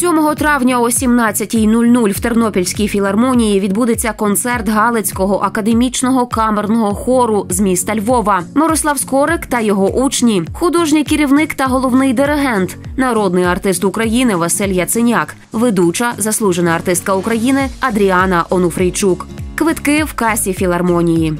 7 травня о 17:00 в Тернопільській філармонії відбудеться концерт Галицького академічного камерного хору з міста Львова. Мирослав Скорик та його учні, художній керівник та головний диригент, народний артист України Василь Яценяк, ведуча, заслужена артистка України Адріана Онуфрійчук. Квитки в касі філармонії.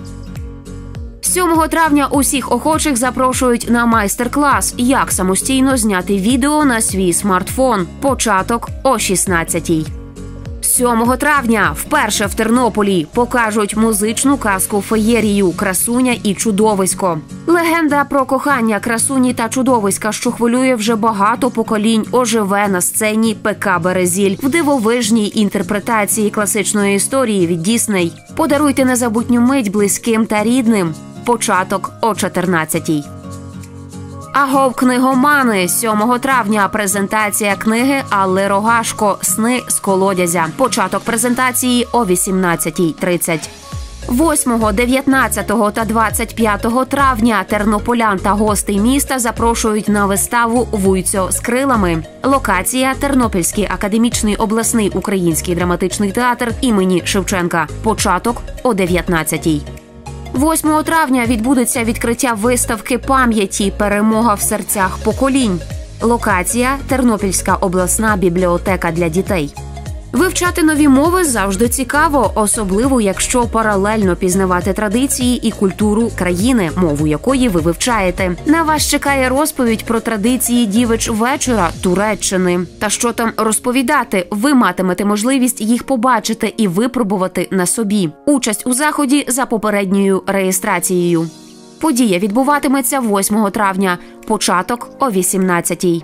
7 травня усіх охочих запрошують на майстер-клас «Як самостійно зняти відео на свій смартфон». Початок о 16:00. 7 травня вперше в Тернополі покажуть музичну казку «Феєрію. Красуня і чудовисько». Легенда про кохання красуні та чудовиська, що хвилює вже багато поколінь, оживе на сцені ПК «Березіль» в дивовижній інтерпретації класичної історії від Дісней. Подаруйте незабутню мить близьким та рідним. Початок о 14:00. Агов, книгомани! 7 травня презентація книги Алли Рогашко «Сни з колодязя». Початок презентації о 18:30. 8, 19 та 25 травня тернополян та гостей міста запрошують на виставу «Вуйцьо з крилами». Локація – Тернопільський академічний обласний український драматичний театр імені Шевченка. Початок о 19:00. 8 травня відбудеться відкриття виставки пам'яті «Перемога в серцях поколінь». Локація – Тернопільська обласна бібліотека для дітей. Вивчати нові мови завжди цікаво, особливо якщо паралельно пізнавати традиції і культуру країни, мову якої ви вивчаєте. На вас чекає розповідь про традиції дівич вечора Туреччини. Та що там розповідати, ви матимете можливість їх побачити і випробувати на собі. Участь у заході за попередньою реєстрацією. Подія відбуватиметься 8 травня, початок о 18:00.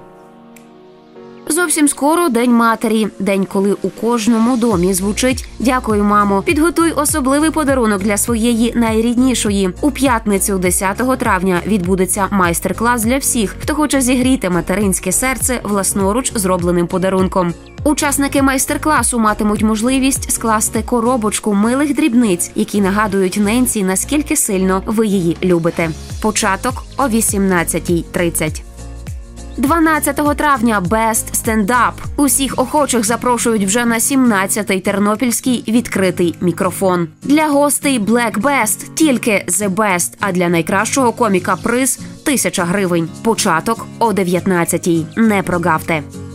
Зовсім скоро День матері. День, коли у кожному домі звучить «Дякую, мамо». Підготуй особливий подарунок для своєї найріднішої. У п'ятницю, 10 травня, відбудеться майстер-клас для всіх, хто хоче зігріти материнське серце власноруч зробленим подарунком. Учасники майстер-класу матимуть можливість скласти коробочку милих дрібниць, які нагадують ненці, наскільки сильно ви її любите. Початок о 18:30. 12 травня «Best Stand-Up». Усіх охочих запрошують вже на 17-й Тернопільський відкритий мікрофон. Для гостей Black Best тільки The Best, а для найкращого коміка приз – 1000 гривень. Початок о 19:00. Не прогавте.